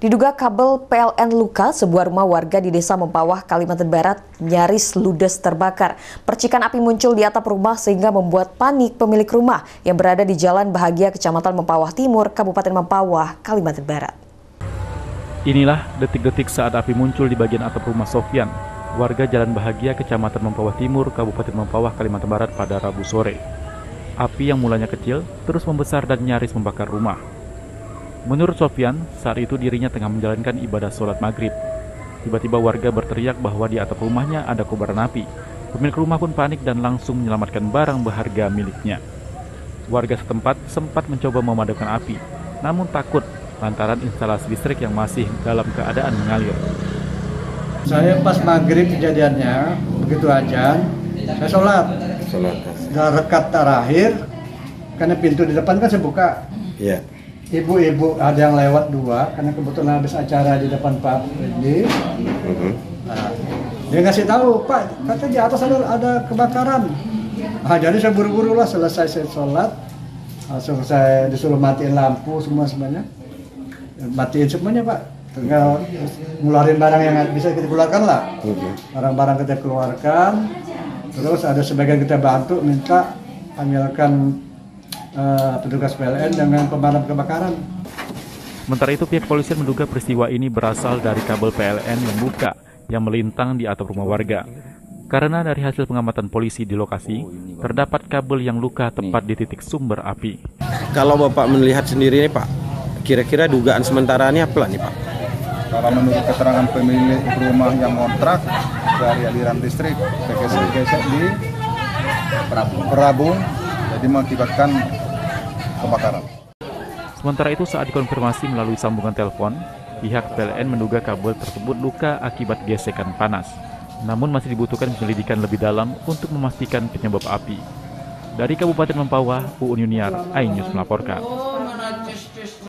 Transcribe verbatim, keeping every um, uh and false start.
Diduga kabel P L N luka, sebuah rumah warga di Desa Mempawah, Kalimantan Barat nyaris ludes terbakar. Percikan api muncul di atap rumah sehingga membuat panik pemilik rumah yang berada di Jalan Bahagia, Kecamatan Mempawah Timur, Kabupaten Mempawah, Kalimantan Barat. Inilah detik-detik saat api muncul di bagian atap rumah Sofyan, warga Jalan Bahagia, Kecamatan Mempawah Timur, Kabupaten Mempawah, Kalimantan Barat pada Rabu sore. Api yang mulanya kecil terus membesar dan nyaris membakar rumah. Menurut Sofyan, saat itu dirinya tengah menjalankan ibadah sholat maghrib. Tiba-tiba warga berteriak bahwa di atap rumahnya ada kobaran api. Pemilik rumah pun panik dan langsung menyelamatkan barang berharga miliknya. Warga setempat sempat mencoba memadamkan api, namun takut lantaran instalasi listrik yang masih dalam keadaan mengalir. Saya pas maghrib kejadiannya, begitu ajan, saya sholat. Sholat. Dan rekat terakhir, karena pintu di depan kan saya buka. Iya. Ibu-ibu ada yang lewat dua, karena kebetulan habis acara di depan Pak Freddy. Uh-huh. Nah, dia ngasih tahu, Pak, katanya di atas ada, ada kebakaran. Nah, jadi saya buru-buru lah, selesai saya sholat, langsung saya disuruh matiin lampu semua semuanya. Matiin semuanya, Pak. Tinggal ngeluarin barang yang bisa kita keluarkan lah. Uh-huh. Barang-barang kita keluarkan, terus ada sebagian kita bantu minta panggilkan Uh, petugas P L N dengan pemadam kebakaran. Sementara itu pihak kepolisian menduga peristiwa ini berasal dari kabel P L N yang buka yang melintang di atap rumah warga. Karena dari hasil pengamatan polisi di lokasi, terdapat kabel yang luka tepat di titik sumber api. Kalau Bapak melihat sendiri nih Pak, kira-kira dugaan sementara ini apa nih Pak? Kalau menurut keterangan pemilik rumah yang kontrak, dari aliran listrik gesek-gesek di perabung, jadi mengakibatkan kebakaran. Sementara itu saat dikonfirmasi melalui sambungan telepon, pihak P L N menduga kabel tersebut luka akibat gesekan panas. Namun masih dibutuhkan penyelidikan lebih dalam untuk memastikan penyebab api. Dari Kabupaten Mempawah, Uun Yuniar, iNews melaporkan.